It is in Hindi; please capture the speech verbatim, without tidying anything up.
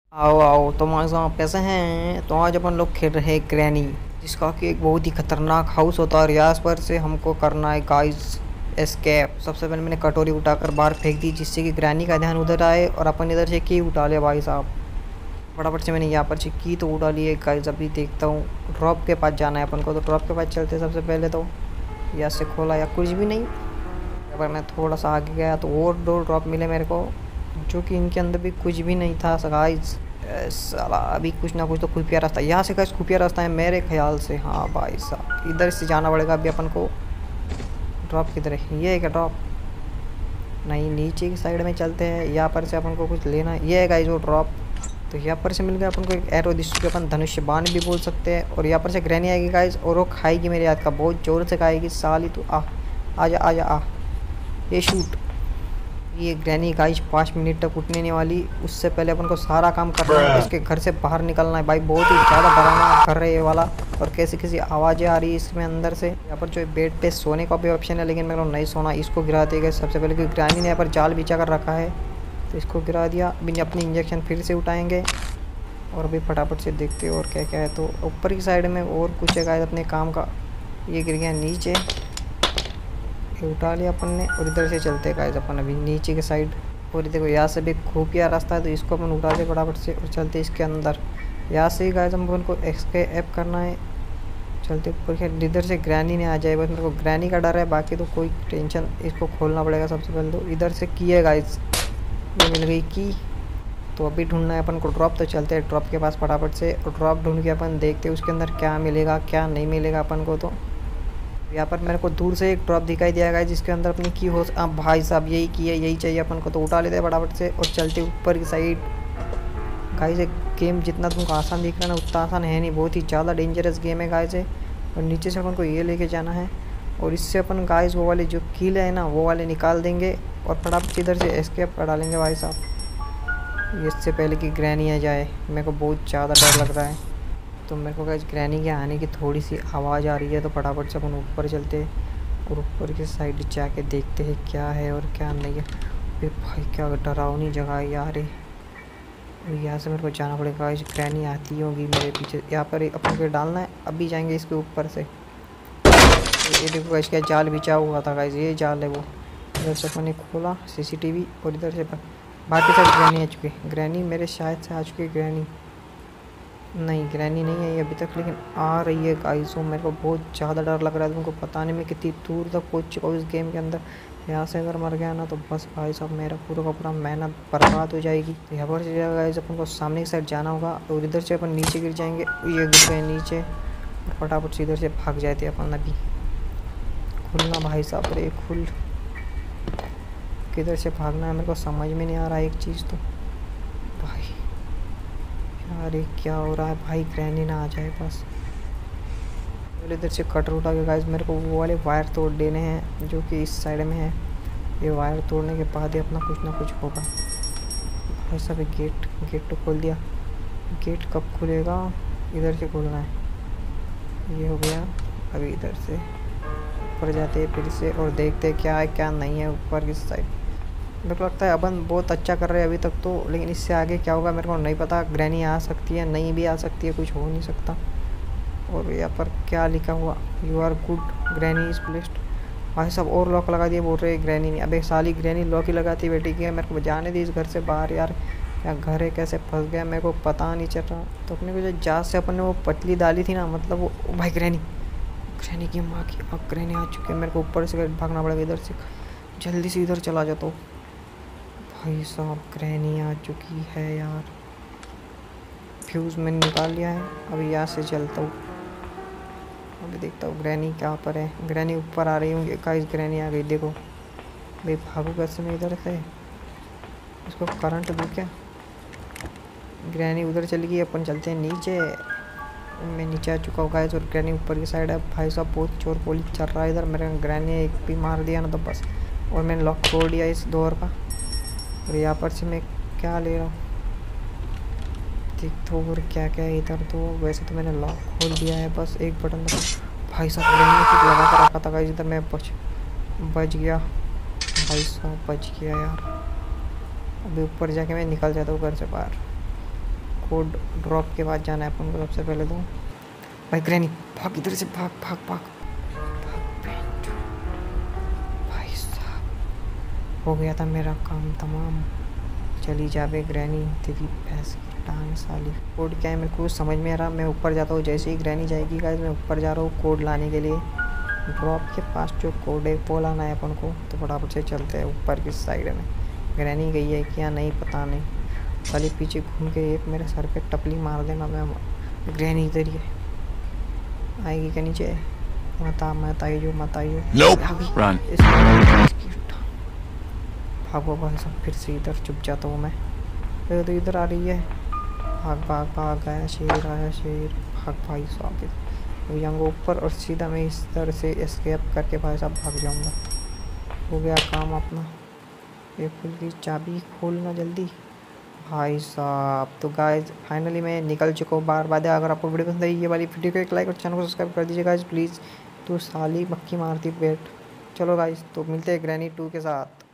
आओ आओ तुम्हारे साथ पैसे हैं तो आज अपन लोग खेल रहे हैं ग्रैनी, जिसका कि एक बहुत ही खतरनाक हाउस होता है और यहाँ पर से हमको करना है गाइस एस्केप। सबसे पहले मैंने कटोरी उठाकर बाहर फेंक दी, जिससे कि ग्रैनी का ध्यान उधर आए और अपन इधर से की उठा ले भाई साहब। फटाफट से मैंने यहाँ पर से की तो उठा ली है गाइस। अभी देखता हूँ ड्रॉप के पास जाना है अपन को, तो ड्रॉप के पास चलते सबसे पहले। तो यहाँ से खोला या कुछ भी नहीं, अगर मैं थोड़ा सा आगे गया तो और दो ड्रॉप मिले मेरे को, जो कि इनके अंदर भी कुछ भी नहीं था गाइस। साला अभी कुछ ना कुछ तो खुफिया रास्ता, यहाँ से गाइस खुफिया रास्ता है मेरे ख्याल से। हाँ भाई साहब, इधर से जाना पड़ेगा अभी अपन को। ड्रॉप किधर है? ये है क्या ड्रॉप? नहीं, नीचे की साइड में चलते हैं। यहाँ पर से अपन को कुछ लेना है। ये है गाइस वो ड्रॉप। तो यहाँ पर से मिल गया अपन को एक एरो, जिसको अपन धनुष्य बाण भी बोल सकते हैं। और यहाँ पर से ग्रैनी आएगी गाइस, और वो खाएगी मेरे हाथ का, बहुत ज़ोर से खाएगी साली। तो आ आजा आजा आ, ये शूट। ये ग्रैनी गाइस पाँच मिनट तक उठने नहीं वाली, उससे पहले अपन को सारा काम करना है। इसके घर से बाहर निकलना है भाई। बहुत ही ज़्यादा डरावना कर रहे ये वाला, और कैसी कैसी आवाज़ें आ रही है इसमें अंदर से। यहाँ पर जो बेड पे सोने का भी ऑप्शन है, लेकिन मेरे को नहीं सोना। इसको गिराते गए सबसे पहले, क्योंकि ग्रैनी ने यहाँ पर जाल बिछा कर रखा है, तो इसको गिरा दिया। अभी अपनी इंजेक्शन फिर से उठाएँगे और अभी फटाफट से देखते और क्या क्या है। तो ऊपर की साइड में और कुछ है गाइस अपने काम का। ये गिर गया नीचे, ये उठा लिया अपन ने। और इधर से चलते गाइस अपन अभी नीचे के साइड। और देखो यहाँ से भी खुफिया रास्ता है, तो इसको अपन उठा दे फटाफट से और चलते इसके अंदर। यहाँ से ही गाइस हम अपन को एस्केप करना है। चलते ऊपर के, इधर से ग्रैनी ने आ जाए बस, मेरे को ग्रैनी का डर है, बाकी तो कोई टेंशन। इसको खोलना पड़ेगा सबसे पहले। तो इधर से की है गाइस, ये मिल गई की। तो अभी ढूंढना है अपन को ड्रॉप। तो चलते हैं ड्रॉप के पास फटाफट से, और ड्रॉप ढूंढ के अपन देखते हैं उसके अंदर क्या मिलेगा क्या नहीं मिलेगा अपन को। तो यहाँ पर मेरे को दूर से एक ड्रॉप दिखाई दिया गया, जिसके अंदर अपनी की हो। अब भाई साहब यही की है, यही चाहिए अपन को। तो उठा लेते हैं फटाफट से और चलते ऊपर की साइड। गाइस एक गेम जितना तुमको आसान दिख रहा है ना, उतना आसान है नहीं, बहुत ही ज़्यादा डेंजरस गेम है गाइस है। और नीचे से अपन को ये लेके जाना है, और इससे अपन गाइस वो वाले जो कील है ना, वो वाले निकाल देंगे और फटाफट इधर से एस्केप कर डालेंगे भाई साहब। इससे पहले कि ग्रैनी आ जाए, मेरे को बहुत ज़्यादा डर लग रहा है। तो मेरे को गाइस ग्रैनी के आने की थोड़ी सी आवाज़ आ रही है, तो फटाफट से अपन ऊपर चलते और ऊपर की साइड जाके देखते हैं क्या है और क्या नहीं है। अरे भाई क्या डरावनी जगह है यार। यहाँ से मेरे को जाना पड़ेगा गाइस, ग्रैनी आती होगी मेरे पीछे। यहाँ पर अपन को डालना है, अभी जाएंगे इसके ऊपर से। ये देखो गाइस क्या जाल बिछा हुआ था गाइस, ये जाल है वो। इधर से अपन ने खोला सीसीटीवी, और इधर से बाकी सारी ग्रैनी आ चुकी है। ग्रैनी मेरे शायद से आ चुकी है ग्रैनी। नहीं, ग्रैनी नहीं आई अभी तक, लेकिन आ रही है गाइस। वो मेरे को बहुत ज़्यादा डर लग रहा है, तुमको पता नहीं मैं कितनी दूर तक पहुँच चुका हूँ इस गेम के अंदर। यहाँ से अगर मर गया ना, तो बस भाई साहब मेरा पूरा का पूरा मेहनत बर्बाद हो जाएगी। तो यहाँ पर से गाइस अपन को सामने की साइड जाना होगा, और इधर से अपन नीचे गिर जाएंगे। ये गिर गए नीचे, और फटाफट से इधर से भाग जाते अपन अभी। खुलना भाई साहब, अरे खुल। किधर से भागना है मेरे को समझ में नहीं आ रहा एक चीज़ तो। भाई अरे क्या हो रहा है भाई, ग्रैनी ना आ जाए बस। और इधर से कटर उठा के गाइस मेरे को वो वाले वायर तोड़ देने हैं, जो कि इस साइड में है। ये वायर तोड़ने के बाद ही अपना कुछ ना कुछ होगा भाई साहब। गेट गेट तो खोल दिया, गेट कब खुलेगा? इधर से खोलना है। ये हो गया। अभी इधर से ऊपर जाते हैं फिर से, और देखते हैं क्या है क्या नहीं है ऊपर की साइड। मेरे को लगता है अपन बहुत अच्छा कर रहे हैं अभी तक तो, लेकिन इससे आगे क्या होगा मेरे को नहीं पता। ग्रैनी आ सकती है, नहीं भी आ सकती है, कुछ हो नहीं सकता। और यहाँ पर क्या लिखा हुआ, you are good, granny is placed. भाई साहब और लॉक लगा दिए, बोल रहे ग्रैनी नहीं। अबे साली ग्रैनी लॉक ही लगाती बेटी की है। मेरे को जाने दी इस घर से बाहर यार। क्या घर है, कैसे फंस गया मेरे को पता नहीं चल रहा। तो अपने को जो जहाज से अपन ने वो पतली डाली थी ना, मतलब वो भाई ग्रैनी ग्रैनी की माँ की, अब ग्रैनी आ चुकी है। मेरे को ऊपर से भागना पड़ेगा इधर से, जल्दी से इधर चला जाता हूँ। भाई साहब ग्रैनी आ चुकी है यार। फ्यूज़ मैंने निकाल लिया है, अभी यहाँ से चलता हूँ। अभी देखता हूँ ग्रैनी कहाँ पर है। ग्रैनी ऊपर आ रही होंगी गाइस, ग्रैनी आ गई देखो। भाई भागू कैसे मैं इधर से, इसको करंट दूँ क्या? ग्रैनी उधर चली गई, अपन चलते हैं नीचे। मैं नीचे आ चुका हूँ गाइस, और ग्रैनी ऊपर की साइड है। भाई साहब बहुत चोर पुलिस चल रहा है इधर। मेरे ग्रैनी ने एक भी मार दिया ना तो बस, और मैंने लॉक तोड़ दिया इस डोर का। और यहाँ पर से मैं क्या ले रहा हूँ देख तो, और क्या क्या है इधर। तो वैसे तो मैंने लॉक खोल दिया है, बस एक बटन दबा। भाई साहब मैंने कुछ लगा कर रखा था गाइस इधर, मैं बच बच गया। भाई साहब बच गया यार। अभी ऊपर जाके मैं निकल जाता हूँ घर से बाहर। कोड ड्रॉप के बाद जाना है अपन को सबसे पहले। तो भाई ग्रैनी भाग, इधर से भाग भाग भाग भाग। भाई साहब हो गया था मेरा काम तमाम। चली जा बे ग्रैनी, तेरी भैंस की टांग साली। कोड क्या है मेरे को कुछ समझ में आ रहा। मैं ऊपर जाता हूँ, जैसे ही ग्रैनी जाएगी गाइस मैं ऊपर जा रहा हूँ कोड लाने के लिए। ड्रॉप के पास जो कोड है वो लाना है अपन को, तो फटाफट से चलते हैं ऊपर की साइड में। ग्रैनी गई है क्या नहीं पता नहीं, साली पीछे घूम के एक मेरे सर पे टपली मार देना। मैं ग्रैनी इधर ही है, आएगी क्या नीचे? मत आ मत आई जो मत आई जो भागो भाई सब। फिर से इधर चुप जाता हूँ मैं। तो इधर इधर आ रही है, भाग भाग भाग। आया शेर आया शेर, भाग भाई साहब। अभी जाऊँगा ऊपर और सीधा मैं इस तरह से एस्केप करके भाई साहब भाग जाऊँगा। हो गया काम अपना। ये खुल गई, चाबी खोलना जल्दी भाई साहब। तो गाइस फाइनली मैं निकल चुका हूँ बाहर। बाद अगर आपको वीडियो पसंद आई ये वाली वीडियो को एक लाइक और चैनल को सब्सक्राइब कर दीजिए गाइस प्लीज़। तो साली मक्खी मारती पेट। चलो गाइस तो मिलते हैं ग्रैनी टू के साथ।